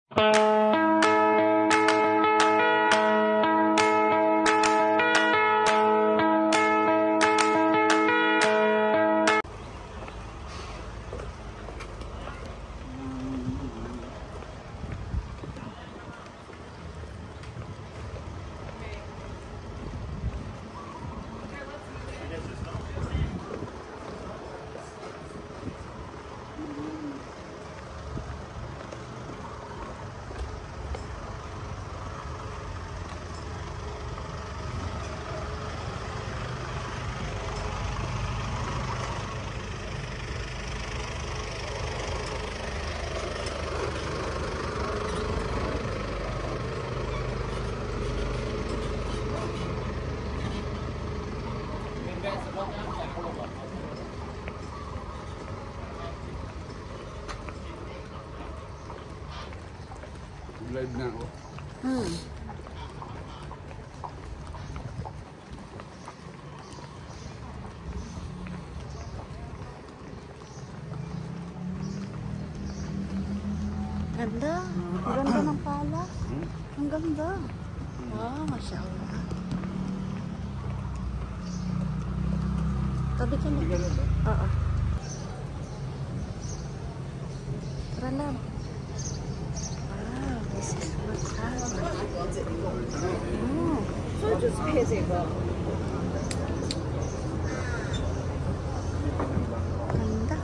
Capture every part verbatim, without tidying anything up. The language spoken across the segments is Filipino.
Live na ako. Hmm. Ganda. Ang ganda ng pala. Hmm? Ang ganda. Wow, masya Allah. Tabi ka na. Oo. Tara lang. Wow, this is what's happening. Oh. So just busy, but Ganda.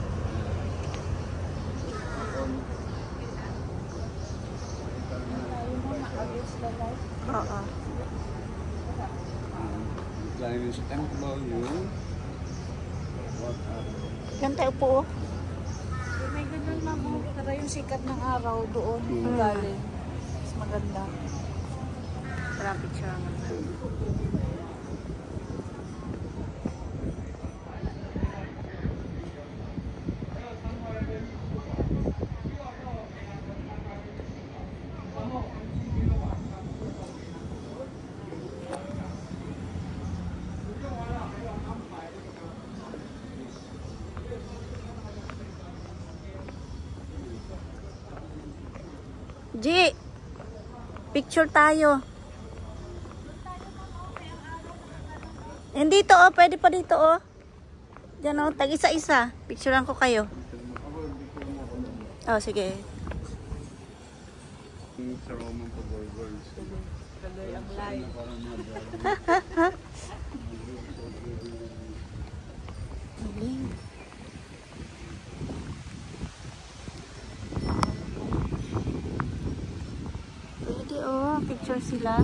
Oo. Dahil yung sa temple yun. What are Ganda upo. Oh. may ganun na mo. Tara yung sikat ng araw doon. Mm. Galing. Mas maganda. Tara, picture naman. G, picture tayo. Yan dito oh, pwede pa dito oh. Diyan oh, tag isa-isa. Picturean ko kayo. Oh, sige. sa Roman Pagorgors? Tuloy ang live. Galing. Pwede oh, picture sila.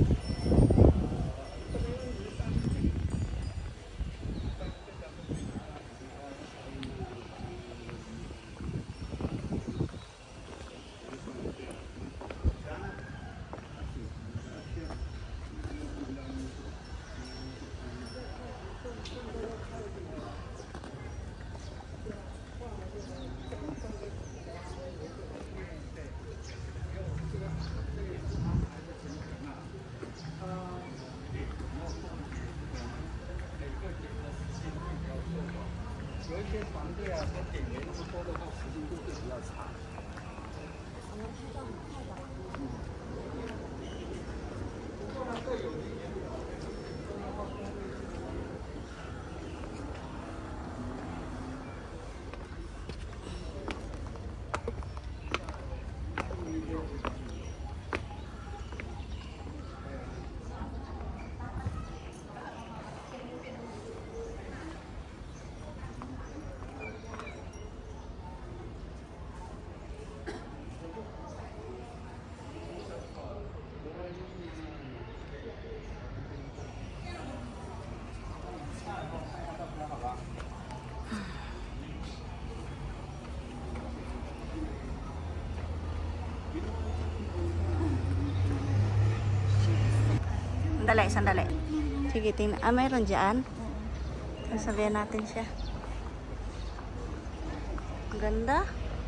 Sandali, sandali. Sige, tingnan. Ah, mayroon dyan. Sasabihan natin siya. Ang ganda.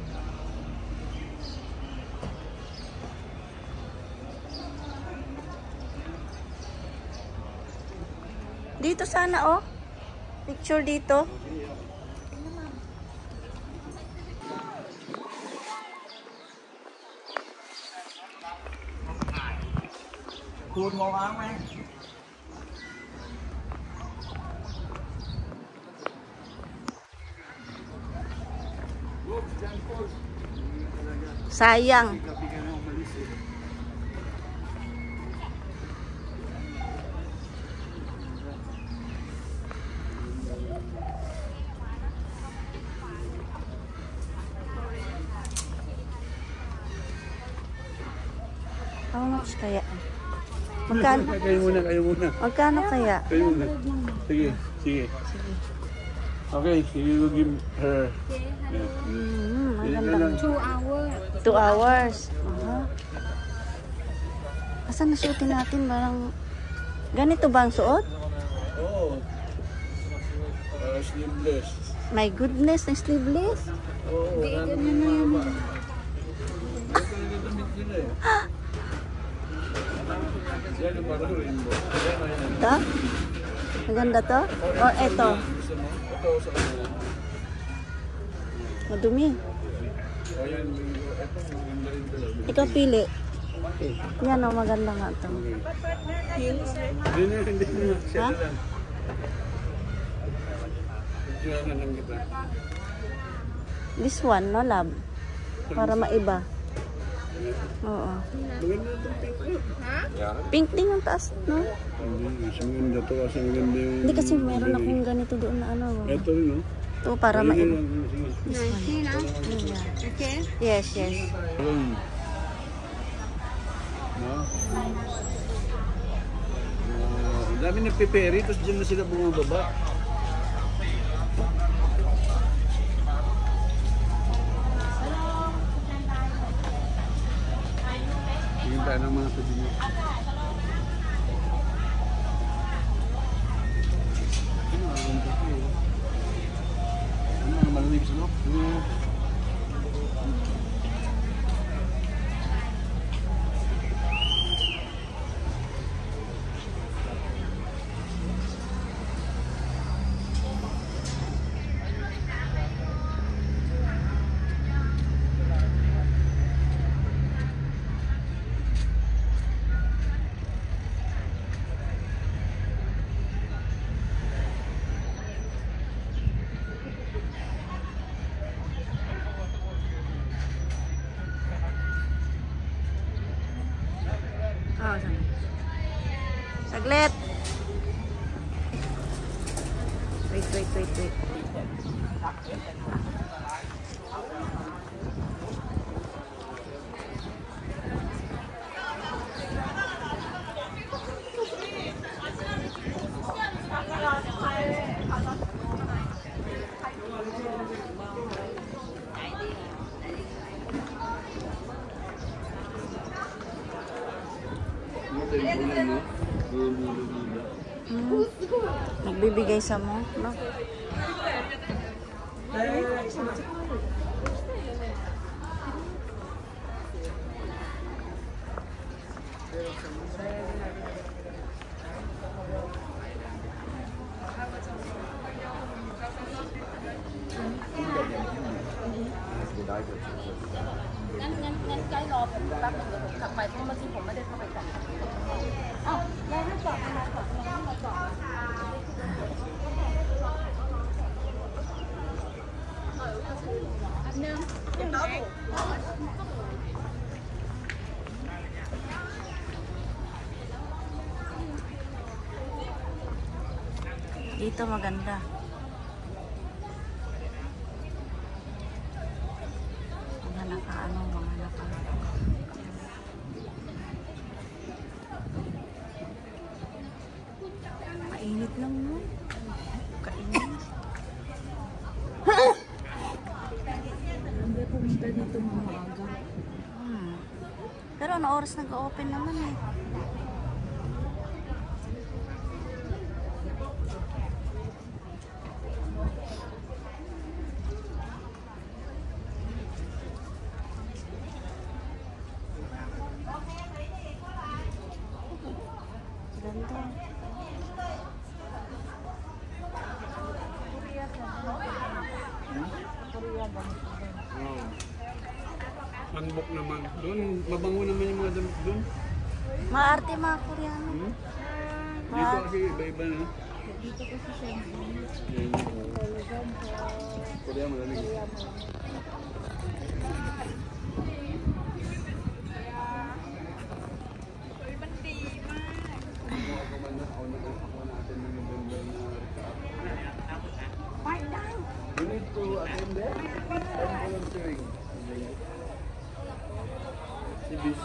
Dito sana, oh. Picture dito. Tuôn màu áo em. Sayang. How much kaya? Magkano? Kayo muna, kayo muna. Magkano kaya? Kayo muna. Sige, sige. Okay, you will give her. Yeah. Hmm, ang Yan ganda. lang. Two hours. Two hours. Aha. Asan na suotin natin? Parang ganito ba ang suot? Oo. Uh, sleeveless. My goodness, na sleeveless. Oo, Ganyan na yun. ito nagagamit nila eh. Yan yung parang rainbow. Yan na yan. Ito? Maganda to? O eto? Gusto mo? Ito sa kanila. Madumi. Ayan, ito maganda rin talaga. Ikaw pili. Yan o, maganda nga to. Hindi na, hindi na. Siya Ha? na lang. Siya na lang kita. This one, no love? Para maiba. Oo. Maganda itong pink ko. Pink din yung taas, no? Hindi, mas maganda to kasi maganda yung... Hindi kasi meron akong ganito doon na ano. Ito rin, no? Ito para Ayun maiba. lang, sige. nineteen, ah? Yeah. Okay. Yes, yes. Ayun. No? Ah, ang dami nagpiperi, tapos dyan na sila bumababa. Tingin tayo ng mga souvenir. Ano, ang dati eh. Ano, ang malamig sa loob? Hmm. Oh, saglit. Wait, wait, wait, wait. Hmm. Nagbibigay sa mo, no? Dito maganda. Mga naka-ano, mga naka mainit lang mo. Kainit. Hindi pumunta dito mga aga. Hmm. Pero ano oras nag-open naman eh. Ganda. Oh. Hanbok naman. Doon, mabango naman yung mga damit doon. Maarte mga Koreano. Hmm? Dito Ma kasi iba-iba na. Dito kasi siya. Yan. Talagang sa Korea malalig. Korea mo. You need to attend there. I'm volunteering. See this.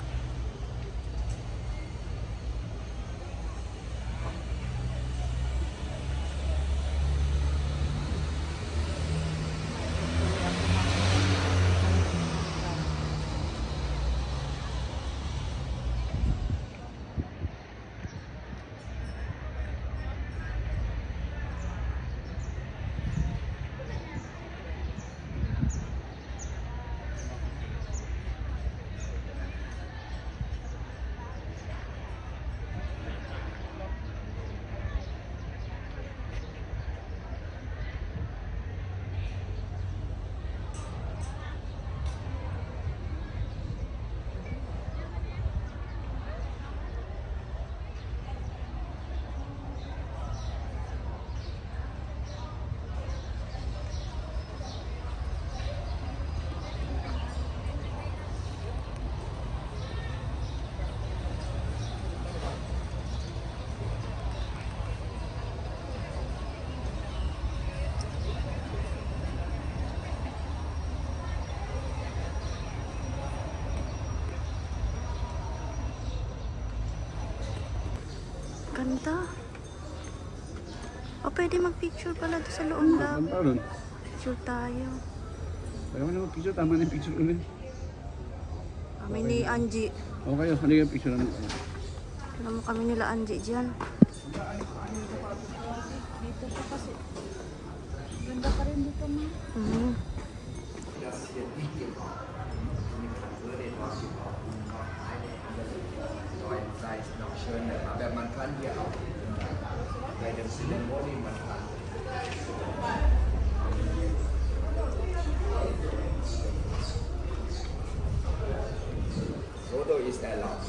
Ganda. O, pwede mag-picture pala doon sa loob lang. Ang taon. Picture tayo. Ayaw mo na mag-picture. Tama na yung picture ulit. Kami ni Angie. Okay, ano yung picture namin? Alam mo kami nila Angie dyan. Dito pa kasi. Ganda pa rin dito ma. Mhm. Aber man kann hier auch bei dem Ceremony, man kann Photo is allowed.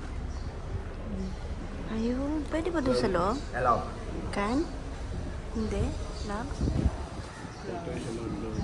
Ayun, pwede ba doon sa loob? Allowed. Kan? Hindi? Love? Ito yung sa loob-loob.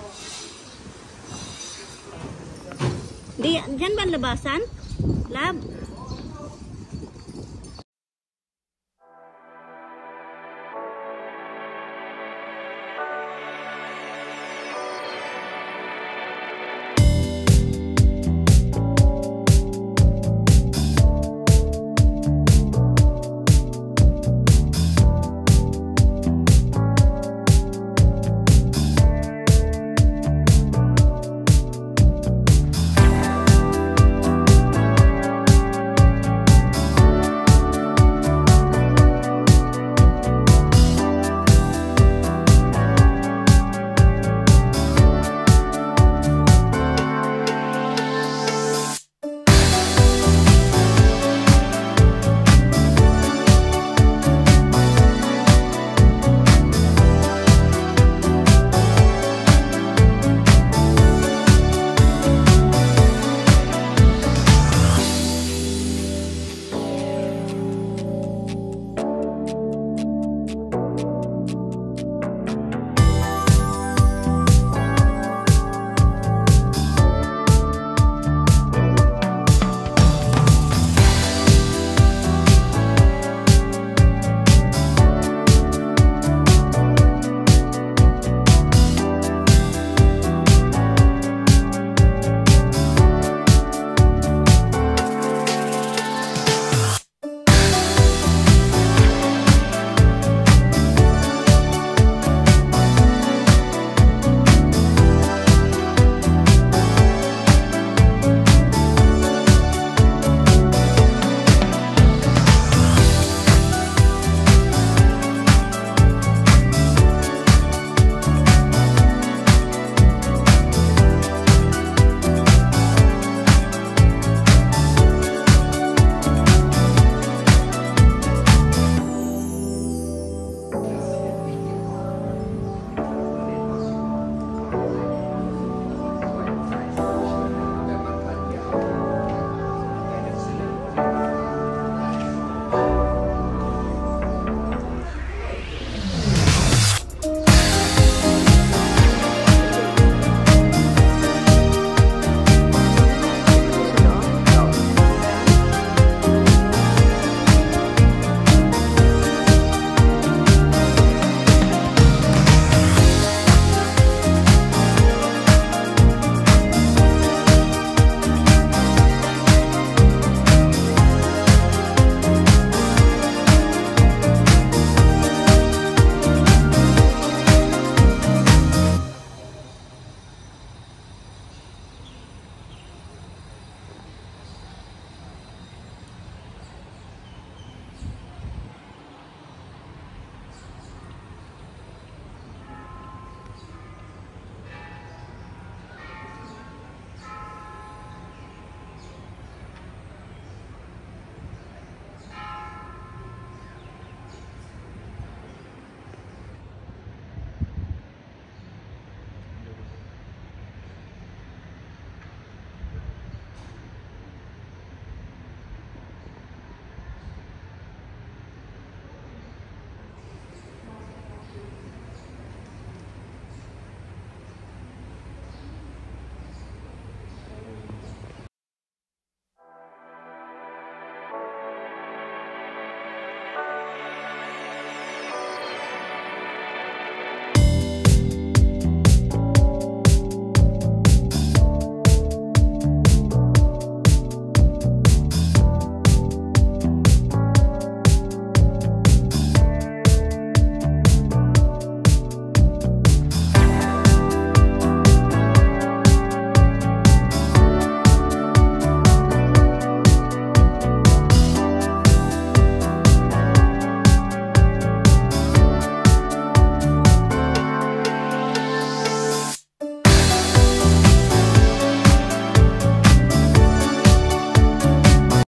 Di, dyan ba ang labasan? Lab?